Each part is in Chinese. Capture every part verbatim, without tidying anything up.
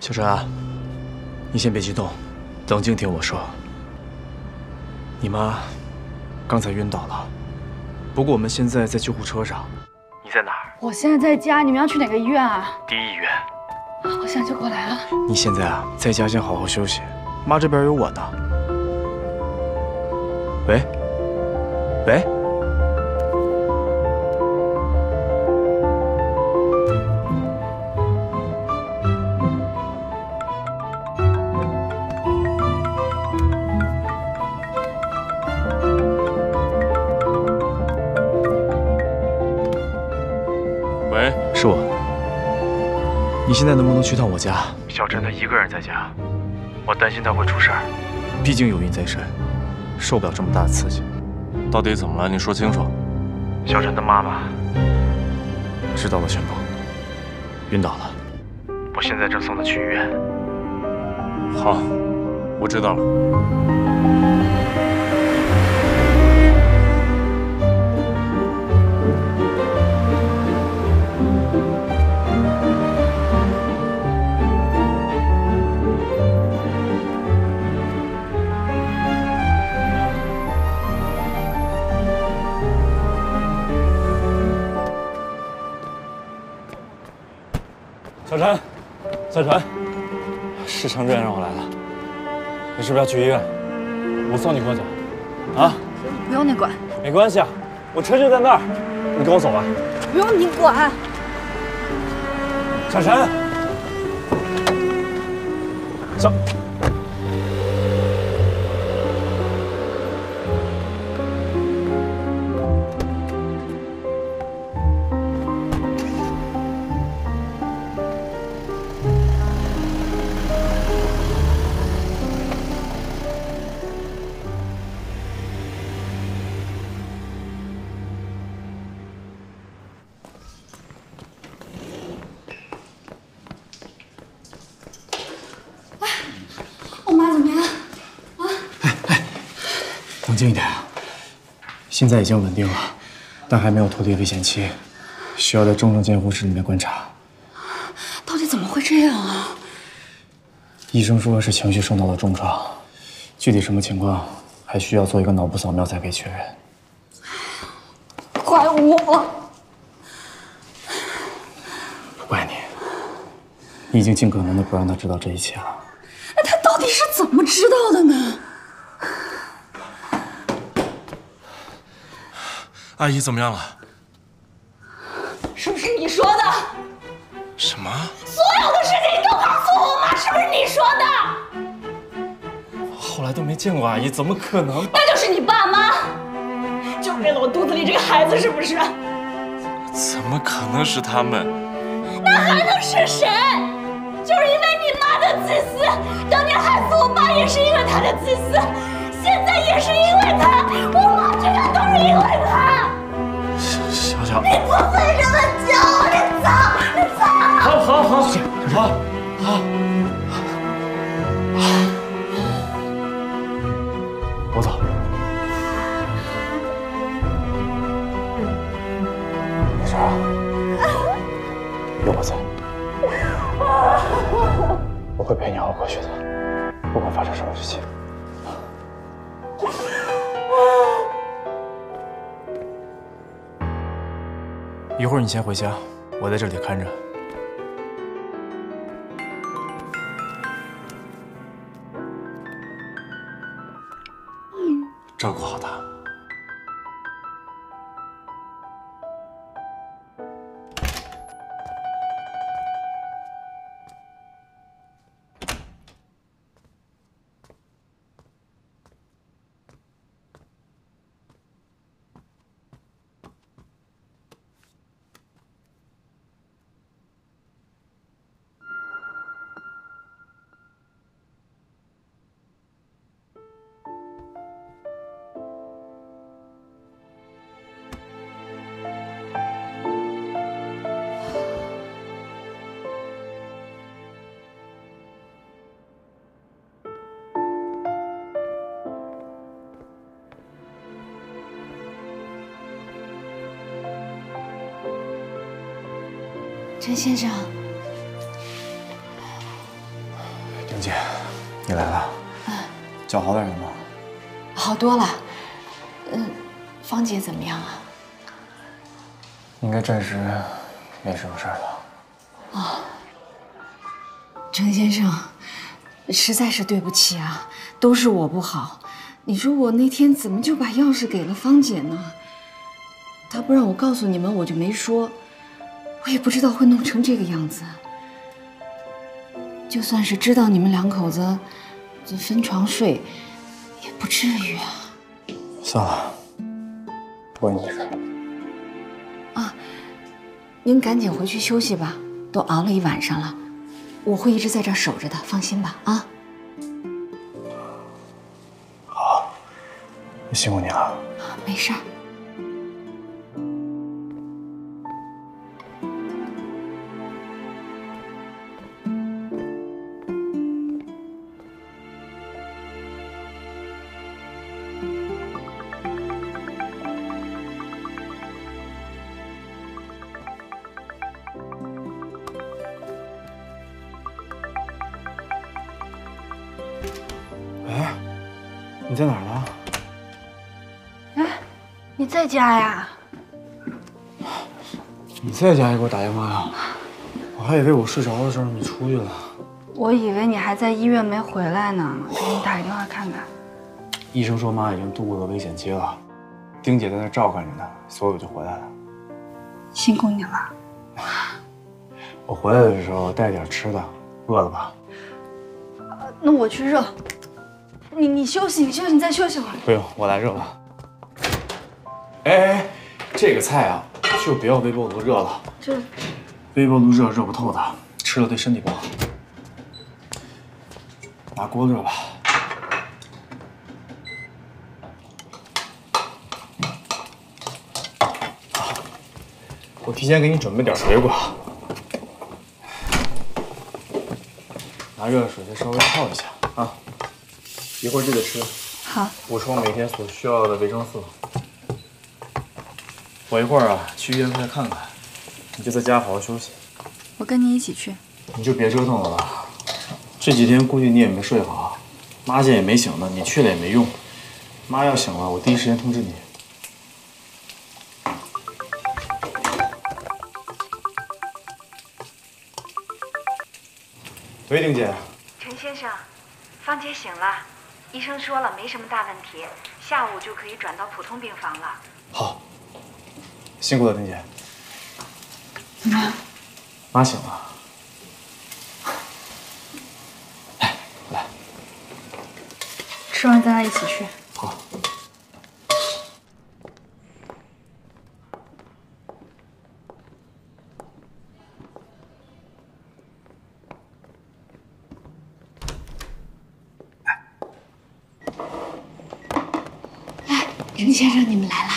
小陈啊，你先别激动，冷静听我说。你妈刚才晕倒了，不过我们现在在救护车上。你在哪儿？ 我现在在家，你们要去哪个医院啊？ 第一医院。 我现在就过来了。 你现在啊，在家先好好休息，妈这边有我呢。喂，喂。 喂， 是我。你现在能不能去趟我家？小陈他一个人在家，我担心他会出事儿，毕竟有孕在身，受不了这么大的刺激。 到底怎么了？你说清楚。 小陈的妈妈知道了全部，晕倒了。我现在正送她去医院。 好，我知道了。 小陈，小陈，市城主任让我来了，你是不是要去医院？我送你过去。啊？ 不用你管。 没关系啊，我车就在那儿，你跟我走吧。 不用你管。 小陈，小。 冷静一点啊！现在已经稳定了，但还没有脱离危险期，需要在重症监护室里面观察。 到底怎么会这样啊？ 医生说是情绪受到了重创，具体什么情况还需要做一个脑部扫描才可以确认。 怪我！ 不怪你，你已经尽可能的不让他知道这一切了。 那他到底是怎么知道的呢？ 阿姨怎么样了？ 是不是你说的？ 什么？ 所有的事情你都告诉我妈，是不是你说的？ 后来都没见过阿姨，怎么可能？ 那就是你爸妈，就是为了我肚子里这个孩子，是不是？ 怎么可能是他们？ 那还能是谁？就是因为你妈的自私，当年害死我爸也是因为她的自私，现在也是因为她，我妈这样都是因为她。 小小， 你不配这么叫，你走，你走！ 好，好，好，好，好， 我走。没事啊，有我在，我会陪你熬过去的，不管发生什么事情。 一会儿你先回家，我在这里看着。 照顾好他。 陈先生， 玲姐，你来了，嗯，脚好点了吗？ 好多了。嗯，芳姐怎么样啊？ 应该暂时没什么事儿了。 啊，程先生，实在是对不起啊，都是我不好。你说我那天怎么就把钥匙给了芳姐呢？她不让我告诉你们，我就没说。我也不知道会弄成这个样子。就算是知道你们两口子就分床睡，也不至于啊。 算了，不关你的事。 啊，您赶紧回去休息吧，都熬了一晚上了。我会一直在这儿守着的，放心吧，啊。 好，辛苦你了。 没事儿。 哎，你在哪儿呢？ 哎，你在家呀？ 你在家也给我打电话呀？我还以为我睡着的时候你出去了。 我以为你还在医院没回来呢，给你打个电话看看。 医生说妈已经度过了危险期了，丁姐在那照看着呢，所以我就回来了。 辛苦你了。 我回来的时候带点吃的，饿了吧？ 那我去热。你你休息，你休息，你再休息会儿。 不用，我来热了。哎哎，这个菜啊，就别用微波炉热了。 这微波炉热热不透的，吃了对身体不好。拿锅热吧。我提前给你准备点水果。拿热水再稍微泡一下啊。一会儿记得吃。 好。 补充每天所需要的维生素。我一会儿啊去医院再看看，你就在家好好休息。 我跟你一起去。 你就别折腾了吧，这几天估计你也没睡好，妈现在也没醒呢，你去了也没用。妈要醒了，我第一时间通知你。喂，丁姐。 陈先生，芳姐醒了，医生说了没什么大问题，下午就可以转到普通病房了。 好，辛苦了，丁姐。 怎么样？ 妈醒了。来，来。 吃完咱俩一起去。 好。 程先生，你们来了，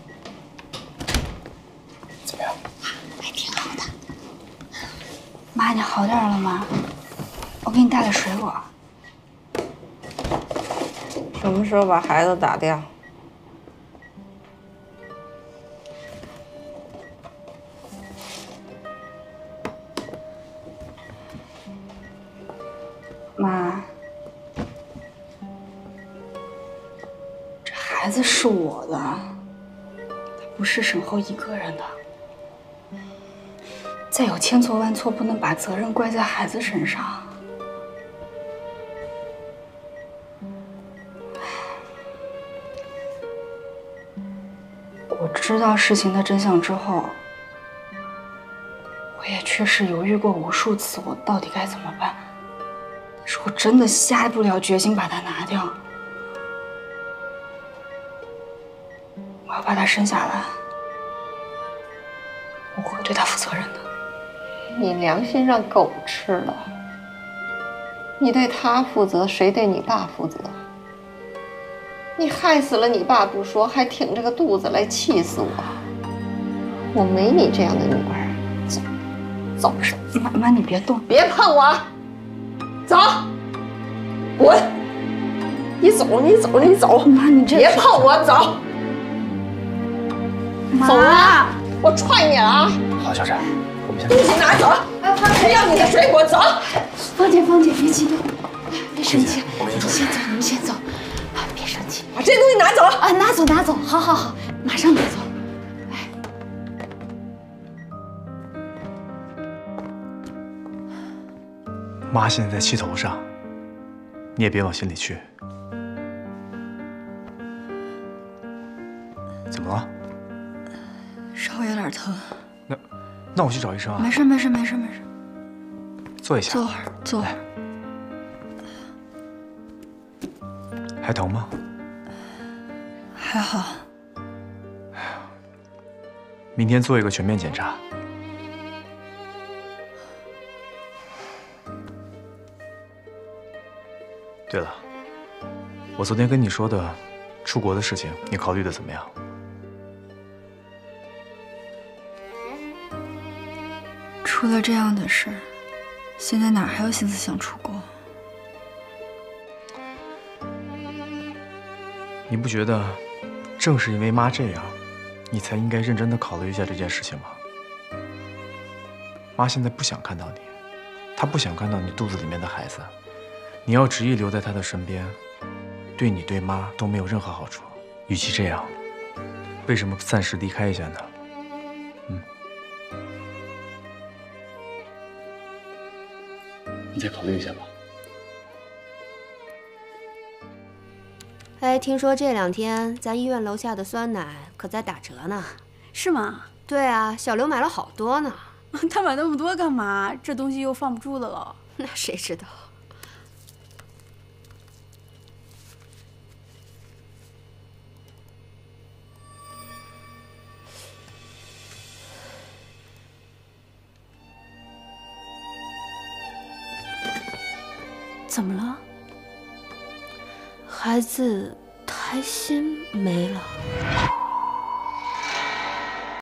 怎么样？ 还挺好的。 妈，你好点了吗？我给你带了水果。 什么时候把孩子打掉？ 妈。孩子是我的，他不是沈后一个人的。再有千错万错，不能把责任怪在孩子身上。我知道事情的真相之后，我也确实犹豫过无数次，我到底该怎么办。但是我真的下不了决心把他拿掉。我要把他生下来，我会对他负责任的。 你良心让狗吃了，你对他负责，谁对你爸负责？你害死了你爸不说，还挺着个肚子来气死我。我没你这样的女儿。走，走着。 妈妈，你别动， 别碰我。走，滚！你走，你走，你走。 妈，你这别碰我，走。走啊！我踹你了啊！ 好，小婵，我们先东西拿走，不要你的水果，走。 芳姐，芳姐，别激动。 生气， 我们先先走，你们先走，啊，别生气， 把这些东西拿走啊，拿走拿走，好好好，马上拿走。来， 妈现在在气头上，你也别往心里去。怎么了？ 稍微有点疼。 那那我去找医生啊。 没事没事没事没事， 坐一下。 坐会儿坐会儿。 还疼吗？ 还好。 明天做一个全面检查。对了，我昨天跟你说的出国的事情，你考虑的怎么样？ 出了这样的事，现在哪还有心思想出国？ 你不觉得正是因为妈这样，你才应该认真的考虑一下这件事情吗？妈现在不想看到你，她不想看到你肚子里面的孩子。你要执意留在她的身边，对你对妈都没有任何好处。与其这样，为什么不暂时离开一下呢？嗯，你再考虑一下吧。 哎，听说这两天咱医院楼下的酸奶可在打折呢。 是吗？ 对啊，小刘买了好多呢。 他买那么多干嘛？这东西又放不住了了。 那谁知道？ 怎么了？ 孩子胎心没了。